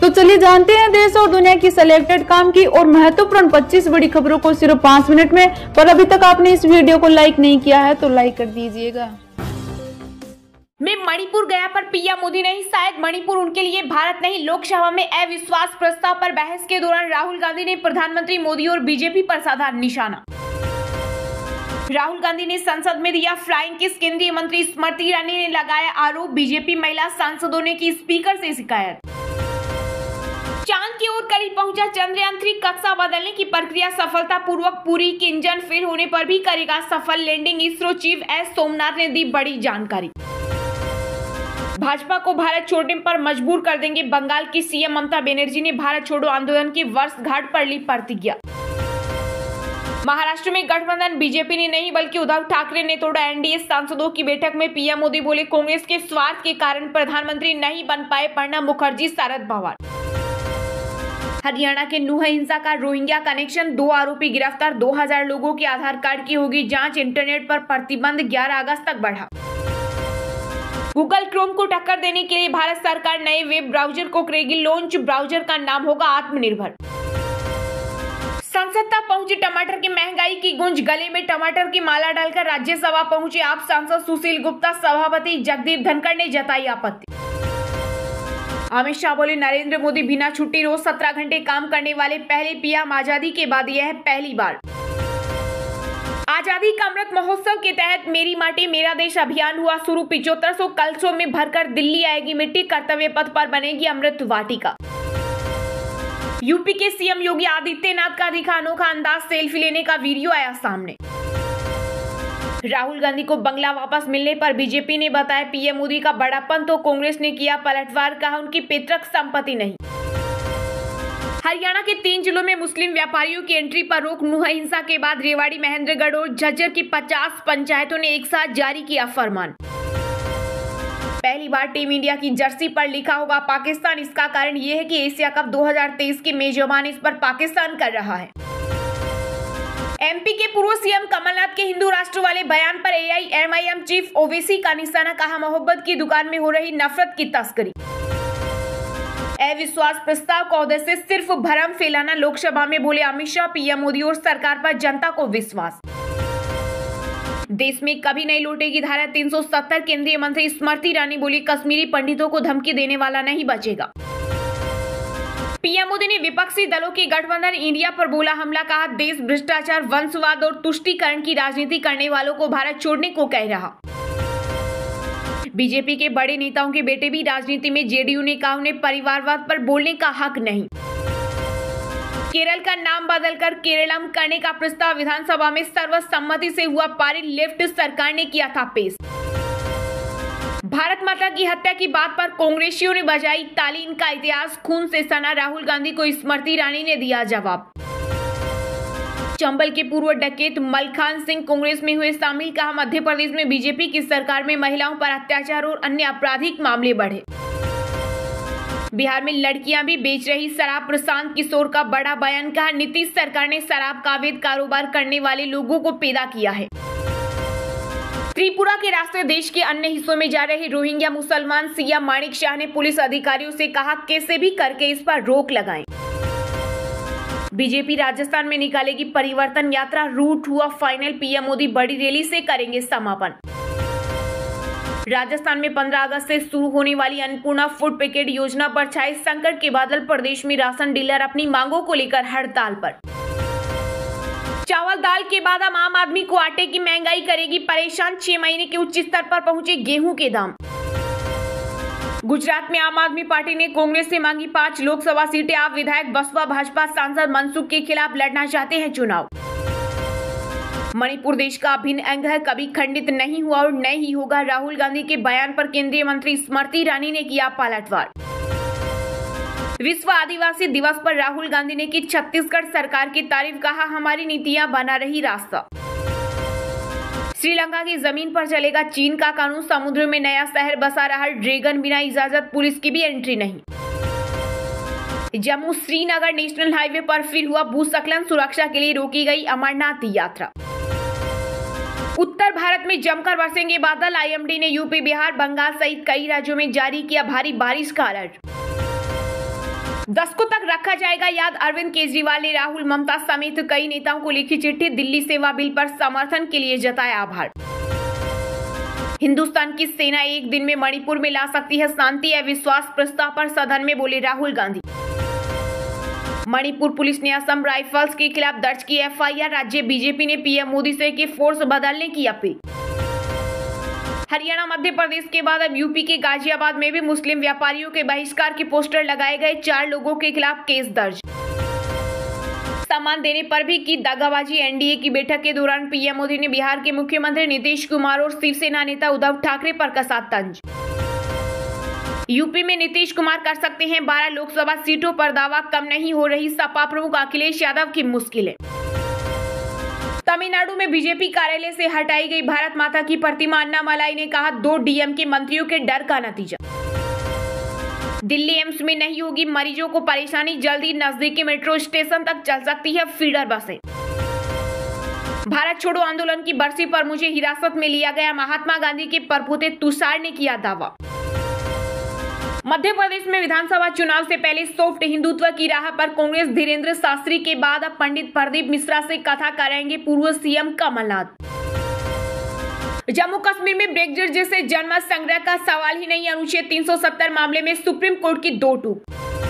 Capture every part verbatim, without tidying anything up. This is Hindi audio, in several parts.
तो चलिए जानते हैं देश और दुनिया की सिलेक्टेड काम की और महत्वपूर्ण पच्चीस बड़ी खबरों को सिर्फ पाँच मिनट में। पर अभी तक आपने इस वीडियो को लाइक नहीं किया है तो लाइक कर दीजिएगा। मैं मणिपुर गया पर पीएम मोदी नहीं, शायद मणिपुर उनके लिए भारत नहीं। लोकसभा में अविश्वास प्रस्ताव पर बहस के दौरान राहुल गांधी ने प्रधानमंत्री मोदी और बीजेपी पर साधा निशाना। राहुल गांधी ने संसद में दिया फ्लाइंग किस, केंद्रीय मंत्री स्मृति ईरानी ने लगाया आरोप, बीजेपी महिला सांसदों ने की स्पीकर से शिकायत। चांद की ओर करीब पहुंचा चंद्रयान थ्री, कक्षा बदलने की प्रक्रिया सफलतापूर्वक पूरी, की इंजन फेल होने पर भी करेगा सफल landing. ISRO chief S Somnath ने दी बड़ी जानकारी। भाजपा को भारत छोड़ने पर मजबूर कर देंगे, बंगाल की सीएम ममता बनर्जी ने भारत छोड़ो आंदोलन की वर्षगांठ पर ली प्रतिज्ञा। महाराष्ट्र में गठबंधन बीजेपी ने नहीं बल्कि उद्धव ठाकरे ने तोड़ा एनडीए सांसदों की बैठक में पीएम मोदी बोले, कांग्रेस के स्वार्थ के कारण प्रधानमंत्री नहीं बन पाए प्रणब मुखर्जी, शरद पवार। हरियाणा के नूह हिंसा का रोहिंग्या कनेक्शन, दो आरोपी गिरफ्तार, दो हज़ार लोगों के आधार कार्ड की होगी जांच। इंटरनेट पर प्रतिबंध ग्यारह अगस्त तक बढ़ा। गूगल क्रोम को टक्कर देने के लिए भारत सरकार नए वेब ब्राउजर को करेगी लॉन्च, ब्राउजर का नाम होगा आत्मनिर्भर। संसद तक पहुंची टमाटर की महंगाई की गूंज, गले में टमाटर की माला डालकर राज्यसभा पहुंचे आप सांसद सुशील गुप्ता, सभापति जगदीप धनखड़ ने जताई आपत्ति। अमित शाह बोले, नरेंद्र मोदी बिना छुट्टी रोज सत्रह घंटे काम करने वाले पहले पीएम, आजादी के बाद यह पहली बार। आजादी का अमृत महोत्सव के तहत मेरी माटी मेरा देश अभियान हुआ शुरू, पिछहत्तर सौ कलशों में भरकर दिल्ली आएगी मिट्टी, कर्तव्य पथ पर बनेगी अमृत वाटिका। यूपी के सीएम योगी आदित्यनाथ का दिखा अनोखा अंदाज, सेल्फी लेने का वीडियो आया सामने। राहुल गांधी को बंगला वापस मिलने पर बीजेपी ने बताया पीएम मोदी का बड़ापन, तो कांग्रेस ने किया पलटवार, कहा उनकी पैतृक संपत्ति नहीं। हरियाणा के तीन जिलों में मुस्लिम व्यापारियों की एंट्री पर रोक, नूह हिंसा के बाद रेवाड़ी, महेंद्रगढ़ और झज्जर की पचास पंचायतों ने एक साथ जारी किया फरमान। पहली बार टीम इंडिया की जर्सी पर लिखा होगा पाकिस्तान, इसका कारण यह है कि एशिया कप दो हज़ार तेईस की मेजबानी इस पर पाकिस्तान कर रहा है। एमपी के पूर्व सीएम कमलनाथ के हिंदू राष्ट्र वाले बयान पर एआईएमआईएम चीफ ओवैसी का निशाना, कहा मोहब्बत की दुकान में हो रही नफरत की तस्करी। अविश्वास प्रस्ताव का उद्देश्य सिर्फ भ्रम फैलाना, लोकसभा में बोले अमित शाह, पीएम मोदी और सरकार पर जनता को विश्वास। देश में कभी नहीं लौटेगी धारा तीन सौ सत्तर, केंद्रीय मंत्री स्मृति ईरानी बोली, कश्मीरी पंडितों को धमकी देने वाला नहीं बचेगा। पीएम मोदी ने विपक्षी दलों के गठबंधन इंडिया पर बोला हमला, कहा देश भ्रष्टाचार, वंशवाद और तुष्टीकरण की राजनीति करने वालों को भारत छोड़ने को कह रहा। बीजेपी के बड़े नेताओं के बेटे भी राजनीति में, जेडीयू ने कहा उन्हें परिवारवाद पर बोलने का हक नहीं। केरल का नाम बदलकर केरलम करने का प्रस्ताव विधानसभा में सर्वसम्मति से हुआ पारित, लेफ्ट सरकार ने किया था पेश। भारत माता की हत्या की बात पर कांग्रेसियों ने बजाई ताली, इनका इतिहास खून से सना, राहुल गांधी को स्मृति ईरानी ने दिया जवाब। चंबल के पूर्व डकैत मलखान सिंह कांग्रेस में हुए शामिल, कहा मध्य प्रदेश में बीजेपी की सरकार में महिलाओं पर अत्याचार और अन्य आपराधिक मामले बढ़े। बिहार में लड़कियां भी बेच रही शराब, प्रशांत किशोर का बड़ा बयान, कहा नीतीश सरकार ने शराब का अवैध कारोबार करने वाले लोगों को पैदा किया है। त्रिपुरा के रास्ते देश के अन्य हिस्सों में जा रहे रोहिंग्या मुसलमान सिया माणिक शाह ने पुलिस अधिकारियों से कहा कैसे भी करके इस पर रोक लगाएं। बीजेपी राजस्थान में निकालेगी परिवर्तन यात्रा, रूट हुआ फाइनल, पीएम मोदी बड़ी रैली से करेंगे समापन। राजस्थान में पंद्रह अगस्त से शुरू होने वाली अन्नपूर्णा फूड पैकेट योजना पर छाए संकट के बादल, प्रदेश में राशन डीलर अपनी मांगों को लेकर हड़ताल पर। चावल दाल के बाद अब आम आदमी को आटे की महंगाई करेगी परेशान, छह महीने के उच्च स्तर पर पहुंचे गेहूं के दाम। गुजरात में आम आदमी पार्टी ने कांग्रेस से मांगी पांच लोकसभा सीटें, आप विधायक बसपा भाजपा सांसद मनसुख के खिलाफ लड़ना चाहते हैं चुनाव। मणिपुर देश का अभिन्न अंग है, कभी खंडित नहीं हुआ और नहीं ही होगा, राहुल गांधी के बयान पर केंद्रीय मंत्री स्मृति ईरानी ने किया पलटवार। विश्व आदिवासी दिवस पर राहुल गांधी ने की छत्तीसगढ़ सरकार की तारीफ, कहा हमारी नीतियां बना रही रास्ता। श्रीलंका की जमीन पर चलेगा चीन का कानून, समुद्र में नया शहर बसा रहा ड्रैगन, बिना इजाजत पुलिस की भी एंट्री नहीं। जम्मू श्रीनगर नेशनल हाईवे पर फिर हुआ भूस्खलन, सुरक्षा के लिए रोकी गई अमरनाथ यात्रा। उत्तर भारत में जमकर बरसेंगे बादल, आईएमडी ने यूपी बिहार बंगाल सहित कई राज्यों में जारी किया भारी बारिश का अलर्ट। दशकों तक रखा जाएगा याद, अरविंद केजरीवाल ने राहुल, ममता समेत कई नेताओं को लिखी चिट्ठी, दिल्ली सेवा बिल पर समर्थन के लिए जताया आभार। हिंदुस्तान की सेना एक दिन में मणिपुर में ला सकती है शांति, अविश्वास प्रस्ताव पर सदन में बोले राहुल गांधी। मणिपुर पुलिस ने असम राइफल्स के खिलाफ दर्ज की एफ आई आर, राज्य बीजेपी ने पीएम मोदी से की फोर्स बदलने की अपील। हरियाणा मध्य प्रदेश के बाद अब यूपी के गाजियाबाद में भी मुस्लिम व्यापारियों के बहिष्कार के पोस्टर लगाए गए, चार लोगों के खिलाफ केस दर्ज। सामान देने पर भी की दगाबाजी, एनडीए की बैठक के दौरान पीएम मोदी ने बिहार के मुख्यमंत्री नीतीश कुमार और शिवसेना नेता उद्धव ठाकरे पर कसा तंज। यूपी में नीतीश कुमार कर सकते हैं बारह लोकसभा सीटों पर दावा, कम नहीं हो रही सपा प्रमुख अखिलेश यादव की मुश्किलें। तमिलनाडु में बीजेपी कार्यालय से हटाई गई भारत माता की प्रतिमा, अन्नामलाई ने कहा दो डीएम के मंत्रियों के डर का नतीजा। दिल्ली एम्स में नहीं होगी मरीजों को परेशानी, जल्दी नजदीकी मेट्रो स्टेशन तक चल सकती है फीडर बसें। भारत छोड़ो आंदोलन की बरसी पर मुझे हिरासत में लिया गया, महात्मा गांधी के परपोते तुषार ने किया दावा। मध्य प्रदेश में विधानसभा चुनाव से पहले सॉफ्ट हिंदुत्व की राह पर कांग्रेस, धीरेन्द्र शास्त्री के बाद अब पंडित प्रदीप मिश्रा से कथा कराएंगे पूर्व सीएम कमलनाथ। जम्मू कश्मीर में ब्रेग्जिट जैसे जनमत संग्रह का सवाल ही नहीं, अनुच्छेद तीन सौ सत्तर मामले में सुप्रीम कोर्ट की दो टूक।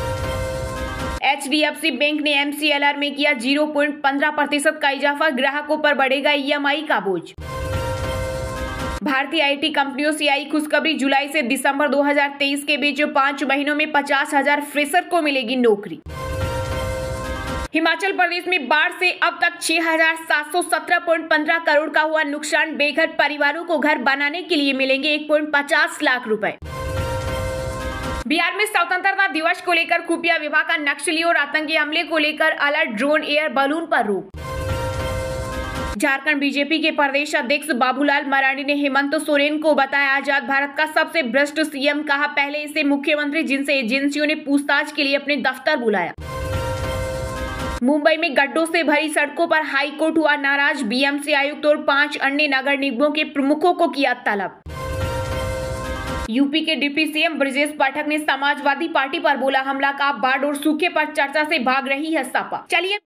H D F C bank ने एम सी एल आर में किया जीरो पॉइंट पंद्रह प्रतिशत का इजाफा, ग्राहकों पर बढ़ेगा ई एम आई का बोझ। भारतीय आई टी कंपनियों से आई खुशखबरी, जुलाई से दिसंबर दो हज़ार तेईस के बीच पांच महीनों में पचास हजार फ्रेशर को मिलेगी नौकरी। हिमाचल प्रदेश में बाढ़ से अब तक छह हजार सात सौ सत्रह पॉइंट पंद्रह करोड़ का हुआ नुकसान, बेघर परिवारों को घर बनाने के लिए मिलेंगे एक पॉइंट पचास लाख रुपए। बिहार में स्वतंत्रता दिवस को लेकर खुफिया विभाग का नक्सली और आतंकी हमले को लेकर अलर्ट, ड्रोन एयर बलून पर रोक। झारखंड बीजेपी के प्रदेश अध्यक्ष बाबूलाल मरांडी ने हेमंत सोरेन को बताया आजाद भारत का सबसे भ्रष्ट सीएम, कहा पहले इसे मुख्यमंत्री जिनसे एजेंसियों ने पूछताछ के लिए अपने दफ्तर बुलाया। मुंबई में गड्ढों से भरी सड़कों पर हाईकोर्ट हुआ नाराज, बीएमसी आयुक्त और पांच अन्य नगर निगमों के प्रमुखों को किया तलब। यूपी के डिप्टी सीएम ब्रजेश पाठक ने समाजवादी पार्टी पर बोला हमला, का बाढ़ और सूखे पर चर्चा से भाग रही है सपा। चलिए